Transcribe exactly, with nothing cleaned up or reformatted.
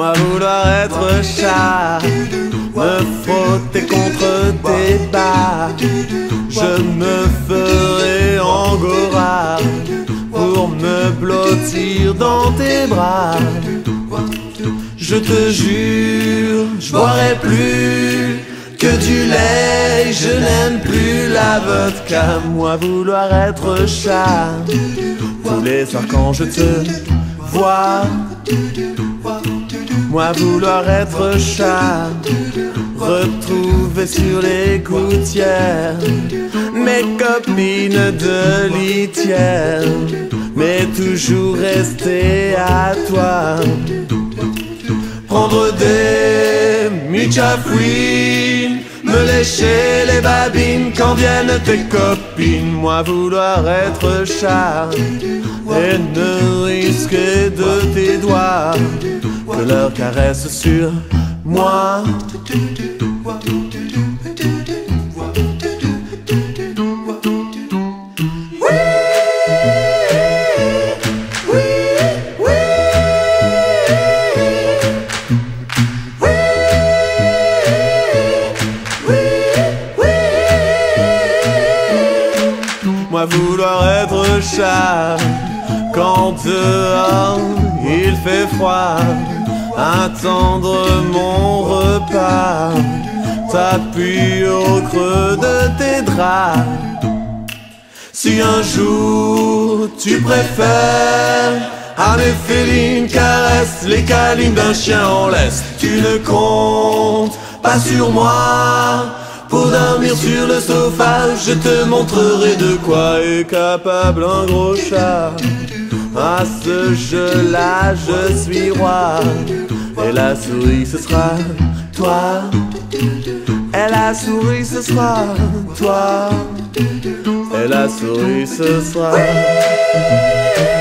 Moi vouloir être chat, me frotter contre tes bas, je me ferai angora pour me blottir dans tes bras. Je te jure, je boirai plus que du lait, je n'aime plus la vodka. Moi vouloir être chat, tous les soirs quand je te vois. Moi vouloir être chat, retrouver sur les gouttières mes copines de litière, mais toujours rester à toi. Prendre des muchafouines, me lécher les babines quand viennent tes copines. Moi vouloir être chat et ne risquer de tes doigts que leur caresse sur moi. Moi vouloir être chat quand dehors il fait froid, attendre mon repas, t'appuies au creux de tes draps. Si un jour tu préfères à mes félines caresses les câlins d'un chien en laisse, tu ne comptes pas sur moi pour dormir sur le sofa. Je te montrerai de quoi est capable un gros chat. À ce jeu-là, je suis roi, et la souris ce sera toi. Et la souris ce sera toi. Et la souris ce sera